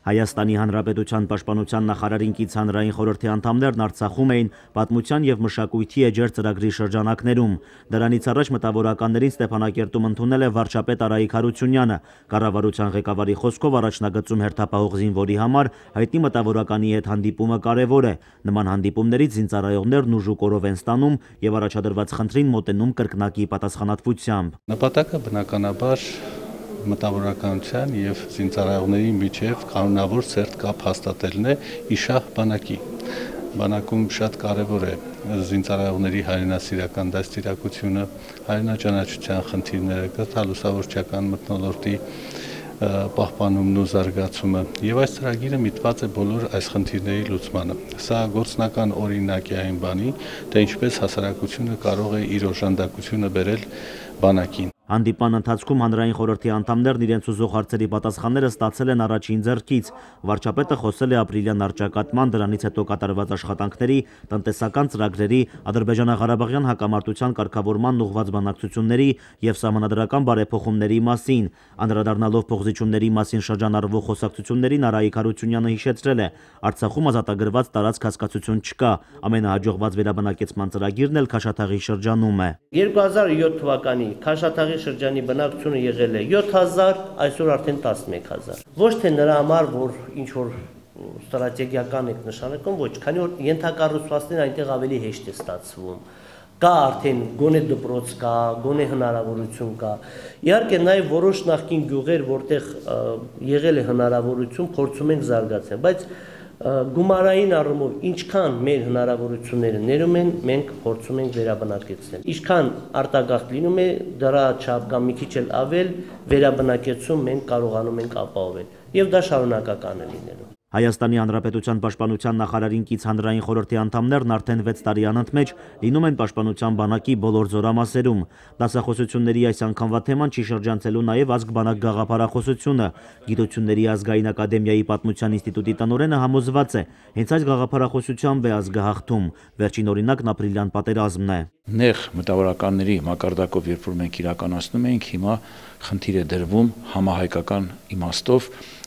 Հայաստանի Հանրապետության պաշտպանության նախարարին կից հանրային խորհրդի անդամներն Արցախում էին պատմության եւ մշակույթի էջեր ծրագրի շրջանակներում։ Դրանից առաջ մտավորականներին Ստեփանակերտում ընդունել է վարչապետ Արայիկ Հարությունյանը։ Կառավարության ղեկավարի խոսքով առաջնագծում հերթապահող զինվորի համար հայտնի մտավորականի հետ հանդիպումը կարևոր է։ Նման հանդիպումներից զինծառայողներն ուժուկորով են ստանում եւ առաջադրված խնդրին մոտենում կրկնակի պատասխանատվությամբ։ Նպատակը բնականաբար մտավորականության եւ զինծառայողների միջև կանոնավոր սերտ կապ հաստատելն է իշահ բանակի։ Բանակում շատ կարևոր է զինծառայողների հայրենասիրական դաստիարակությունը, հայրենաճանաչության խնդիրները, կրթալուսավորչական մթնոլորտի պահպանումն ու զարգացումը եւ այս ծրագիրը միտված է բոլոր այս խնդիրների լուծմանը։ Սա գործնական օրինակ է այն բանի, թե ինչպես հասարակությունը կարող է իր օժանդակությունը բերել բանակին։ Հանդիպան ընթացքում հանրային խորհրդի անդամներն իրենց ուզող հարցերի պատասխանները ստացել են առաջին ձեռքից։ Վարչապետը խոսել է ապրիլյան առճակատման, դրանից հետո կատարված աշխատանքների, տնտեսական ծրագրերի, Ադրբեջանա-Ղարաբաղյան հակամարտության կարգավորման ուղղված բանակցությունների եւ սահմանադրական բարեփոխումների մասին։ Անդրադառնալով փոխզիջումների մասին շրջանառվող խոսակցություններին Արայիկ Հարությունյանը հիշեցրել է. Արցախում ազատագրված տարածք հասկացություն չկա։ Ամենահաջողված վերաբնակեցման ծրագիրն էլ Քաշաթաղի շրջանում է։ 2007 թվականի Քաշաթաղի շրջանի բնակչությունը եղել է 7000, այսօր արդեն 11000։ Ոչ թե նրա համար, որ ինչ որ ստրատեգիական եք նշանակում, ոչ, քանի որ ենթակառուցվածքներն այնտեղ ավելի հեշտ է ստացվում։ Կա արդեն գոնե դպրոց կա, գոնե հնարավորություն կա։ Իհարկե նաև որոշ նախկին գյուղեր, որտեղ եղել է հնարավորություն, փորձում ենք զարգացնել, բայց գումարային առումով ինչքան մեր հնարավորությունները ներում են, մենք փորձում ենք վերաբնակեցնել։ Ինչքան արտագաղթ լինում է, դրա չափ կամ մի քիչ էլ ավել վերաբնակեցում մենք կարողանում ենք ապահովել, եւ դա շարունակական է լինելու։ Հայաստանի Հանրապետության պաշտպանության նախարարին կից հանրային խորհրդի անդամներն արդեն 6 տարի անընդմեջ լինում են պաշտպանության բանակի բոլոր զորամասերում։ Դասախոսությունների այս անգամվա թեման չի շրջանցելու նաև ազգ-բանակ գաղափարախոսությունը։ Գիտությունների ազգային ակադեմիայի պատմության ինստիտուտի տնօրենը համոզված է, հենց այս գաղափարախոսությամբ է ազգը հաղթում։ Վերջին օրինակն ապրիլյան պատերազմն է։ Նեղ մտավորականների մակարդակով, երբ որ մենք իրականացնում ենք, հիմա խնդիր է դրվում համահայկական իմաստով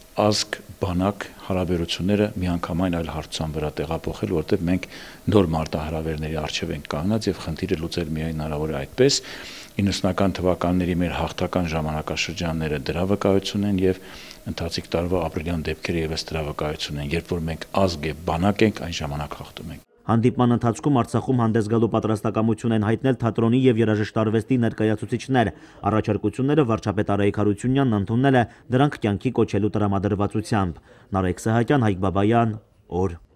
ազգ-բանակ հարաբերությունները միանգամայն այլ հարցության վրա տեղափոխել, որտեղ մենք նոր մարտահրավերների առջև ենք կանգնած եւ խնդիրը լուծել միայն հնարավոր է այդպես։ 90-ական թվականների մեր հաղթական ժամանակաշրջանները դրա վկայություն են եւ ընթացիկ տարվա ապրիլյան դեպքերը եւս դրա վկայություն են, երբ որ մենք ազգ եւ բանակ ենք, այն ժամանակ հաղթում ենք։ Հանդիպման ընթացքում Արցախում հանդես գալու պատրաստակամություն են հայտնել թատրոնի եւ երաժշտարվեստի ներկայացուցիչներ։ Առաջարկությունները վարչապետ Արայիկ Հարությունյանն ընդունել է, դրանք կյանքի կոչելու տրամադրվածությամբ։ Նարեկ Սահակյան, Հայկ Բաբայան, օր։